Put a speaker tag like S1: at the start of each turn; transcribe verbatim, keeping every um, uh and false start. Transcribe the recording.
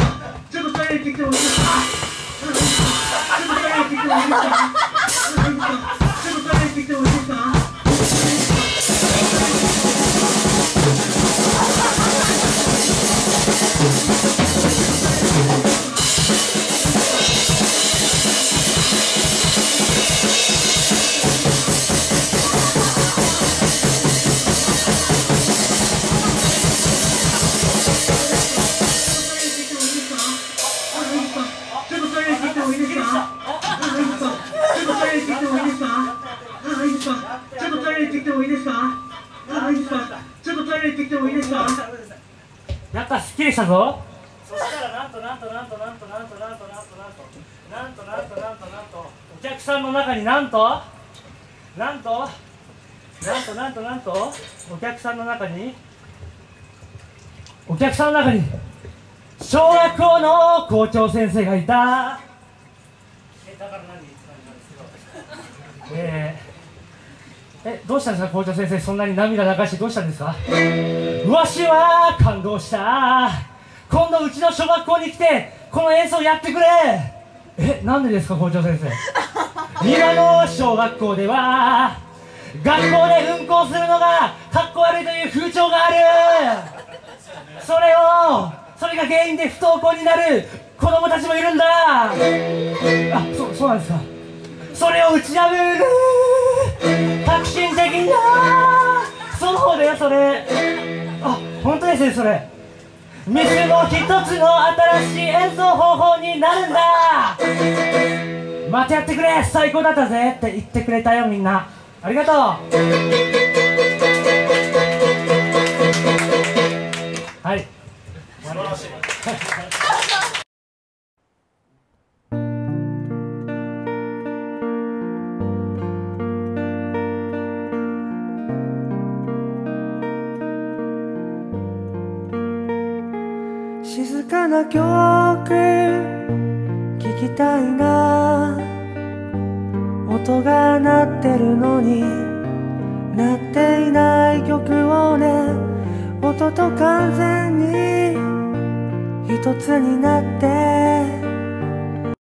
S1: ちょっとトイレ行ってきてもいいですか。ちょっとトイレ行ってきてもいいですか。ちょっとトイレ行ってきてもいいですか。やった、すっきりしたぞ。そしたらなんとなんとなんとなんとなんとなんとなんとなんとなんとなんとなんとなんとお客さんの中になんとなんとなんとなんとなんとお客さんの中にお客さんの中に小学校の校長先生がいた。え、だから何なんですけど、えーえ、どうしたんですか校長先生、そんなに涙流してどうしたんですか。わしは感動した。今度うちの小学校に来てこの演奏やってくれ。え、なんでですか校長先生。今の小学校では学校で運行するのがかっこ悪いという風潮がある。それをそれが原因で不登校になる子供たちもいるんだ。あ、そ、そうなんですか。それを打ち破る革新的な、そうだよそれ。あ、本当ですねそれ。ミスも一つの新しい演奏方法になるんだ。またやってくれ、最高だったぜって言ってくれたよみんな。ありがとう。はい、素晴らしい。
S2: 静かな曲聴きたいな。音が鳴ってるのに鳴っていない曲をね。音と完全に一つになって